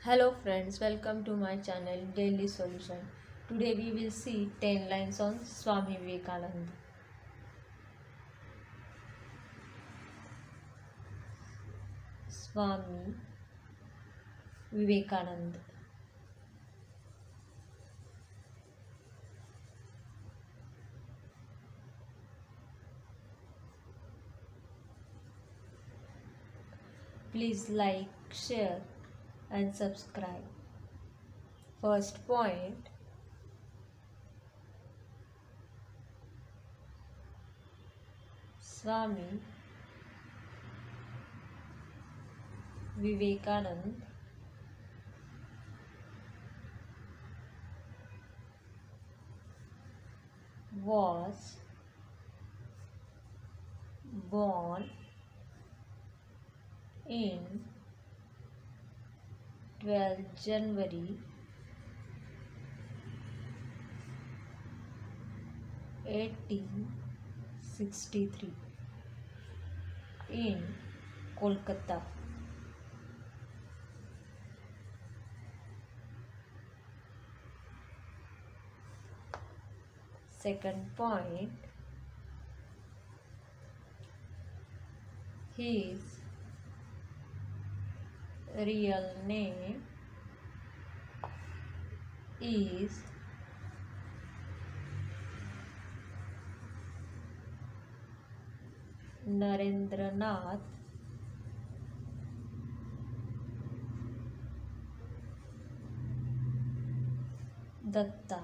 Hello friends, welcome to my channel Daily Solution. Today we will see 10 lines on Swami Vivekananda. Swami Vivekananda. Please like, share and subscribe. First point, Swami Vivekananda was born in 12 January 1863 in Kolkata. Second point, his real name is Narendranath Datta.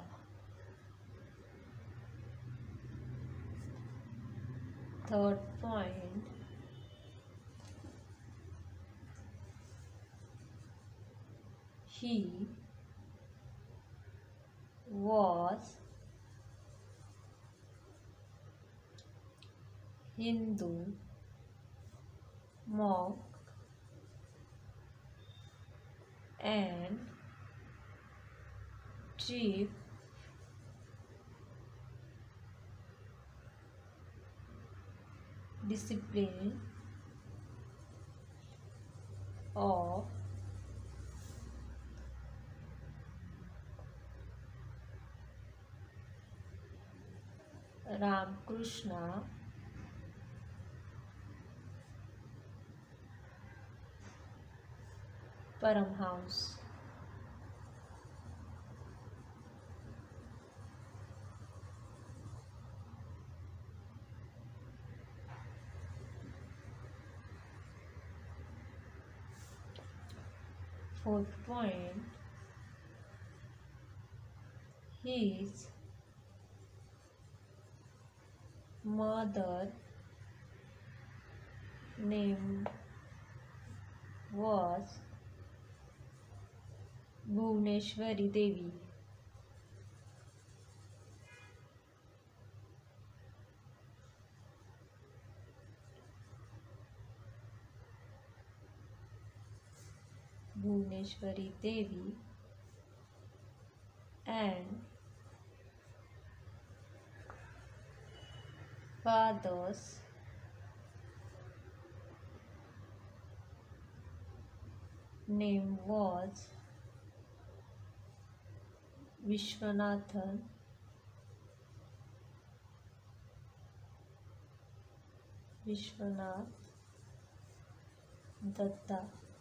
Third point, he was Hindu monk and chief discipline of Ramakrishna Paramhans. Fourth point, his mother name was Bhuvneshwari Devi. Bhuvneshwari Devi and father's name was Vishwanathan Vishwanath Datta.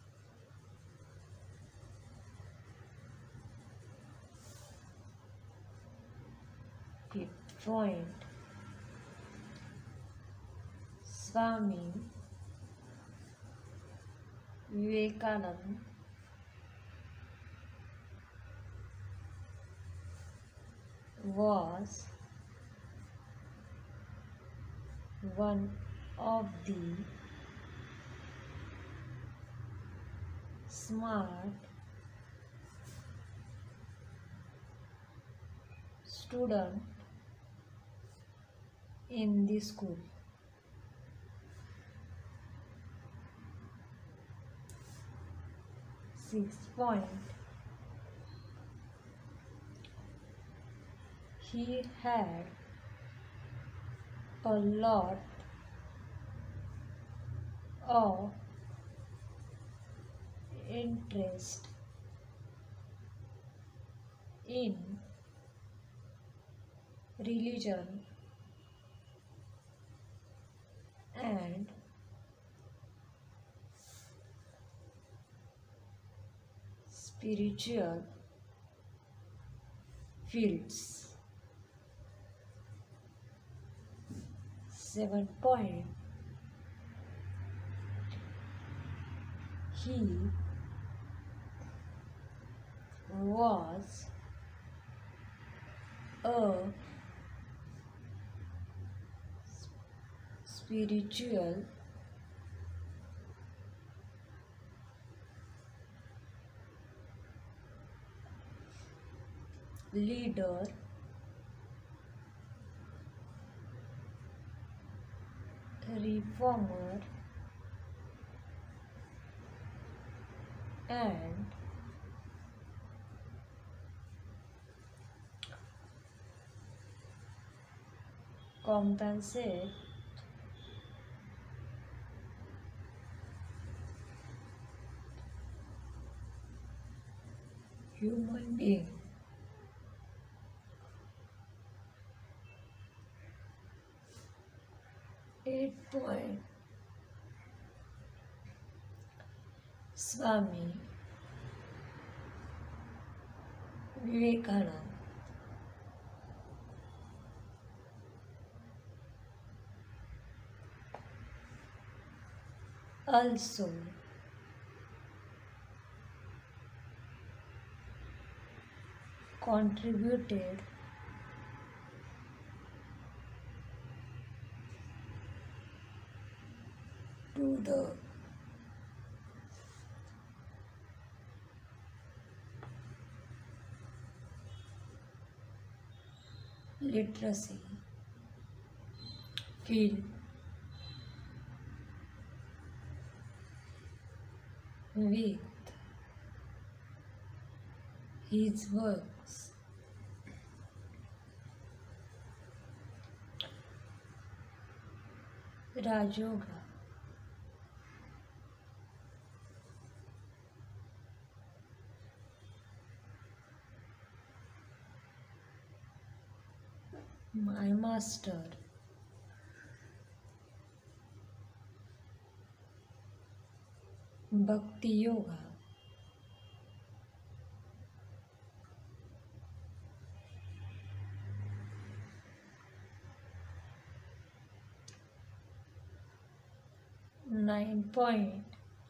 Fifth point, Swami Vivekananda was one of the smart student in the school. Sixth point, he had a lot of interest in religion and spiritual fields. 7 point. He was a spiritual leader, reformer, and compassionate human being. 8 point. Swami Vivekananda also contributed to the literacy field with his works. Rajoga, my master, Bhakti Yoga, nine point.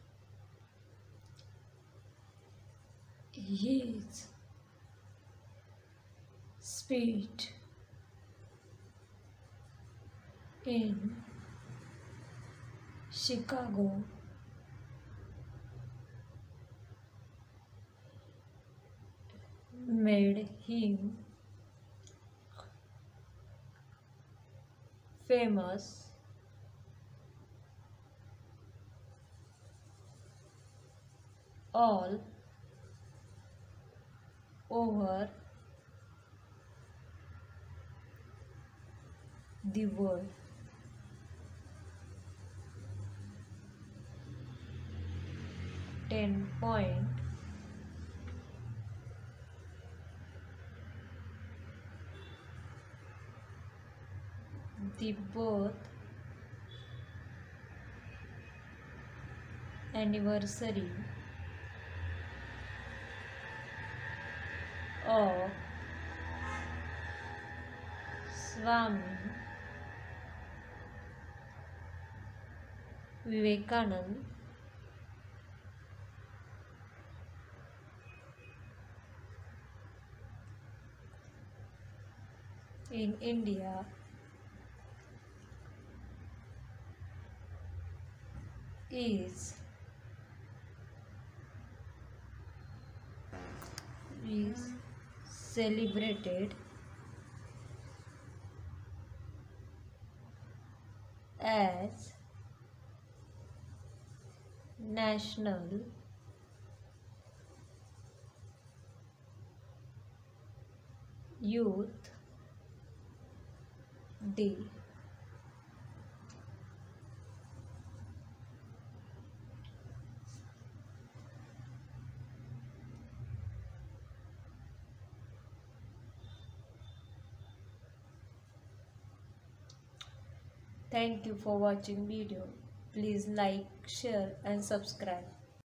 His speech in Chicago made him famous all over the world. 10 point. The birth anniversary of Swami Vivekananda in India is celebrated as National Youth Day. Thank you for watching video. Please like, share and subscribe.